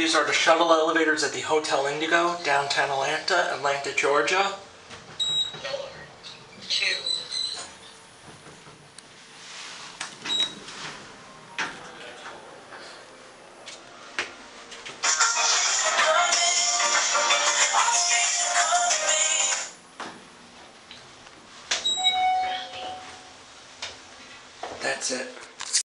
These are the shuttle elevators at the Hotel Indigo, downtown Atlanta, Georgia. Floor 2. That's it.